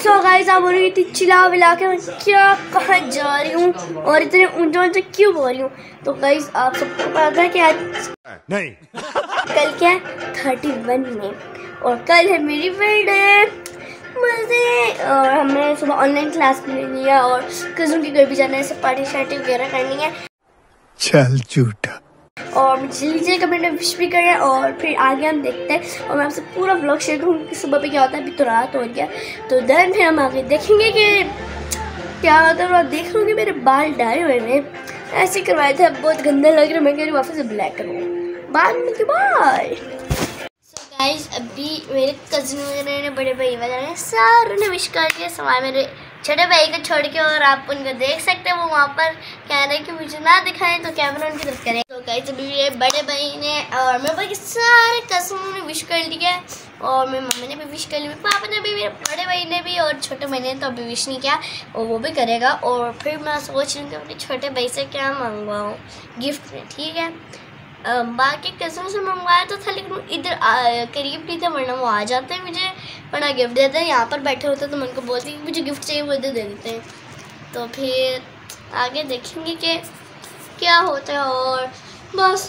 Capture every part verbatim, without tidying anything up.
So guys आप बोल रही थी चिल्ला विला के मैं क्या कहाँ जा रही हूँ और इतने ऊंचा ऊंचा क्यों बोल रही हूँ। तो गाइस आप सबको पता है कि आज नहीं कल क्या है थर्टी वन में और कल है मेरी बर्थडे मजे। और हमने सुबह ऑनलाइन क्लास ले लिया और कज़न के घर भी जाना है, सब पार्टी शार्टी वगैरह करनी है। चल झूठा। और मुझे लीजिए कमेंट में विश भी करें और फिर आगे हम देखते हैं और मैं आपसे पूरा व्लॉग शेयर करूँगी कि सुबह पे क्या होता है। अभी तो रात हो गया तो देन फिर हम आगे देखेंगे कि क्या होता है। और देख लूँगी मेरे बाल डाले हुए में ऐसे करवाए थे, अब बहुत गंदे लग रहे, मैं कह रही वापस से ब्लैक करूँ। बाद में मिलते बाय। सो गाइस अभी मेरे कज़न वगैरह ने बड़े भाई वगैरह ने सारों ने विश कर दिया सवाल मेरे छोटे भाई को छोड़ के। और आप उनको देख सकते हैं वो वहाँ पर कह रहे हैं कि मुझे ना दिखाएं तो कैमरा उनकी तरफ करें। तो गाइस अभी ये बड़े भाई ने और मेरे भाई के सारे कज़नों ने विश कर लिया और मेरी मम्मी ने भी विश कर लिया, पापा ने भी, मेरे बड़े भाई ने भी और छोटे भाई ने तो अभी विश नहीं किया और वो भी करेगा। और फिर मैं सोच रही हूँ कि अपने छोटे भाई से क्या मंगवाऊँ गिफ्ट में, ठीक है। Uh, बाकी कज़न से मंगवाया तो था लेकिन इधर करीब नहीं था, वरना वो आ जाते हैं मुझे वरना गिफ्ट देते हैं। यहाँ पर बैठे होते तो मैं उनको बोलती कि मुझे गिफ्ट चाहिए, वो इधर दे देते हैं। तो फिर आगे देखेंगे कि क्या होता है। और बस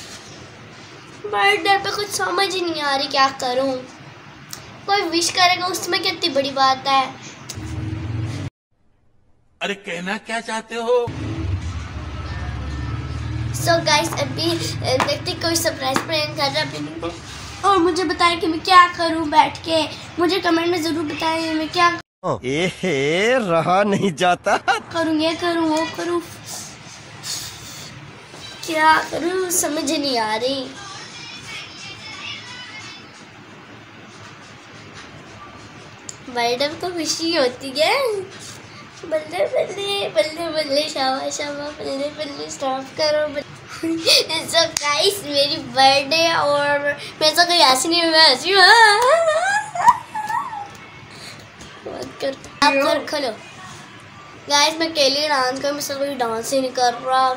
बर्थडे पे कुछ समझ ही नहीं आ रही क्या करूँ। कोई विश करेगा उसमें कितनी बड़ी बात है। अरे कहना क्या चाहते हो? सो so गाइस अभी देखते कोई सरप्राइज प्लान कर रहा है और मुझे बताएं कि मैं क्या करूं बैठ के। मुझे कमेंट में जरूर बताएं मैं क्या ए रहा नहीं जाता करूं, ये करूं वो करूं, क्या करूं समझ नहीं आ रही। बर्थडे तो खुशी होती है, बल्ले बल्ले बल्ले बल्ले शाबा शाबा बल्ले बल्ले स्टॉप करो। सो गाइस मेरी बर्थडे और मैं तो कोई हंसी नहीं, मैं हंसी कर आप कर खोलो। गाइस मैं अकेले डांस कर, मुझसे कोई डांस ही नहीं कर रहा।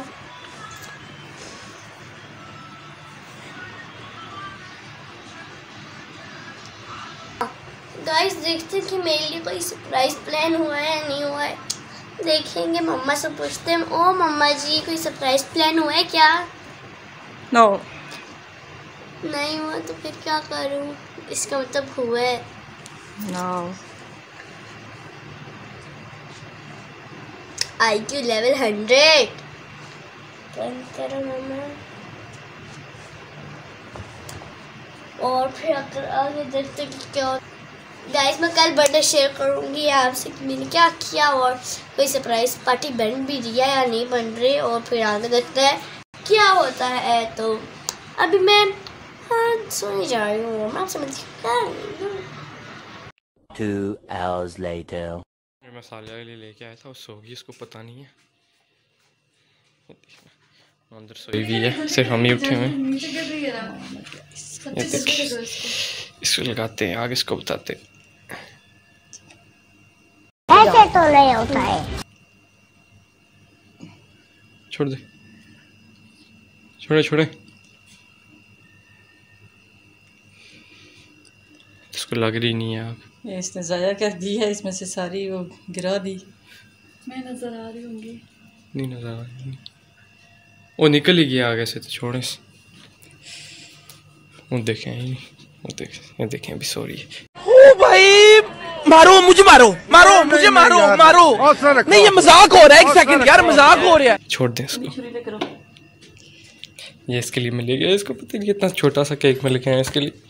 गाइस देखते हैं कि मेरे लिए कोई सरप्राइज प्लान हुआ है या नहीं हुआ है, देखेंगे। मम्मा से पूछते हैं, ओ मम्मा जी कोई सरप्राइज प्लान हुआ है क्या? No no. नहीं हुआ तो फिर क्या करूं, इसका मतलब हुआ है। No IQ level hundred करो मम्मा। और फिर अगर आगे देखते कि क्या। गाइस मैं कल बर्थडे शेयर करूंगी आपसे कि मैंने क्या किया और कोई सरप्राइज पार्टी बन भी रही है या नहीं बन रही। और फिर आगे देखते हैं क्या होता है। तो अभी मैं हाँ सोने जा रही हूँ, मैं आपसे Two hours later. मैं सालिया के लिए लेके आया था, वो सो गई, इसको पता नहीं है। अंदर सोई भी है, सिर्फ हम ही उठे हुए। ये देखिए इसको लगाते हैं आगे, इसको बताते हैं। ऐसे तो नहीं होता है, छोड़ दे, छोड़े छोड़े इसको लग रही नहीं है आग। ये इसने ज़ाया कर दी है, इसमें से सारी वो गिरा दी। मैं नजर आ रही होंगी नहीं नजर आ रही, वो निकल ही गया आगे से, तो छोड़े। वो देखें ही वो देखें ये देखें अभी सो रही है। ओ भाई मारो मुझे, मारो मारो मुझे, मारो मारो। नहीं ये मजाक हो रहा है, एक सेकंड यार मजाक हो रहा है। छोड़ दे इसको, ये इसके लिए मैं ले गया, इसको पता नहीं कितना छोटा सा केक में लेके आया इसके लिए।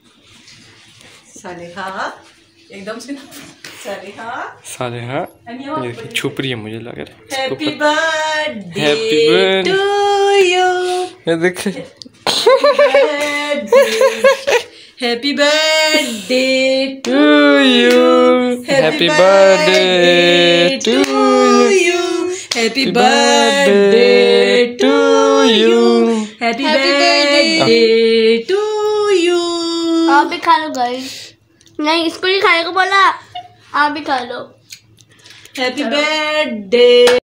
सालेहा एकदम से सालेहा सालेहा ये देखिए छुप रही है, मुझे लग रहा है। Happy birthday happy birthday to you, ये देखे happy birthday to you, happy birthday to you, happy birthday to you, happy birthday to you. आप भी खा लो गाइस, नहीं इसको नहीं खाने को बोला, आप भी खा लो। Happy birthday.